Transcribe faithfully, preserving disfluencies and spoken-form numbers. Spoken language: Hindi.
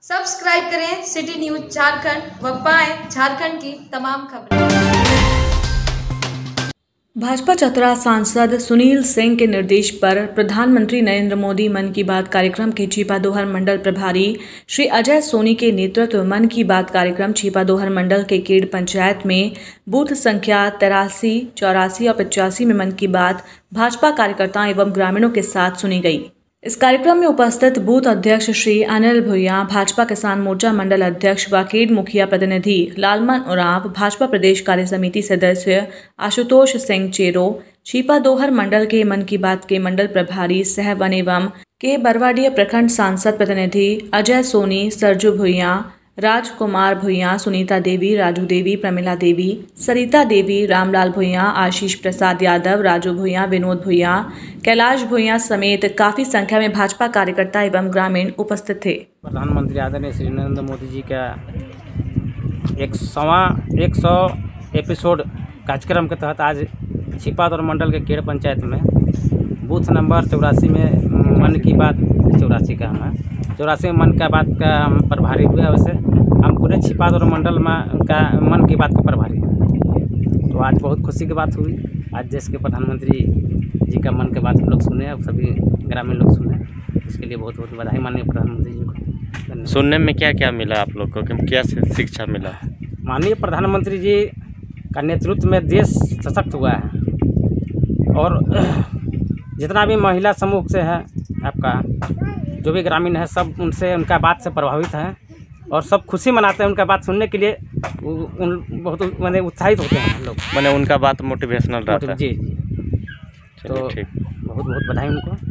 सब्सक्राइब करें सिटी न्यूज झारखंड व पाएं झारखंड की तमाम खबरें। भाजपा चतरा सांसद सुनील सिंह के निर्देश पर प्रधानमंत्री नरेंद्र मोदी मन की बात कार्यक्रम के छिपादोहर मंडल प्रभारी श्री अजय सोनी के नेतृत्व मन की बात कार्यक्रम छिपादोहर मंडल के केड़ पंचायत में बूथ संख्या तिरासी, चौरासी और पचासी में मन की बात भाजपा कार्यकर्ताओं एवं ग्रामीणों के साथ सुनी गई। इस कार्यक्रम में उपस्थित बूथ अध्यक्ष श्री अनिल भुइयां, भाजपा किसान मोर्चा मंडल अध्यक्ष व केड मुखिया प्रतिनिधि लालमन उरांव, भाजपा प्रदेश कार्य समिति सदस्य आशुतोष सिंह चेरो, छिपादोहर मंडल के मन की बात के मंडल प्रभारी सह वन एवं के बरवाडिया प्रखंड सांसद प्रतिनिधि अजय सोनी, सरजू भुइयां, राजकुमार भुइयां, सुनीता देवी, राजू देवी, प्रमिला देवी, सरिता देवी, रामलाल भुइयां, आशीष प्रसाद यादव, राजू भुइयां, विनोद भुइयां, कैलाश भुइयां समेत काफी संख्या में भाजपा कार्यकर्ता एवं ग्रामीण उपस्थित थे। प्रधानमंत्री आदरणीय श्री नरेंद्र मोदी जी का एक सवा एक सौ एपिसोड कार्यक्रम के तहत आज छिपादोहर मंडल के केड़ पंचायत में बूथ नंबर चौरासी में मन की बात चौरासी का हम है चौरासी में मन का बात का हम प्रभारी हुए हैं। वैसे हम पूरे छिपादोहर मंडल में का मन की बात का प्रभारी हैं। तो आज बहुत खुशी की बात हुई। आज देश के प्रधानमंत्री जी का मन की बात हम लोग सुने और सभी ग्रामीण लोग सुने, इसके लिए बहुत बहुत बधाई माननीय प्रधानमंत्री जी को। सुनने में क्या क्या मिला आप लोग को, क्या शिक्षा मिला? माननीय प्रधानमंत्री जी का नेतृत्व में देश सशक्त हुआ है और जितना भी महिला समूह से है आपका जो भी ग्रामीण है सब उनसे उनका बात से प्रभावित है और सब खुशी मनाते हैं। उनका बात सुनने के लिए उन बहुत मैंने उत्साहित होते हैं हम लोग। मैंने उनका बात मोटिवेशनल रहता है। जी जी, तो बहुत बहुत बधाई उनको।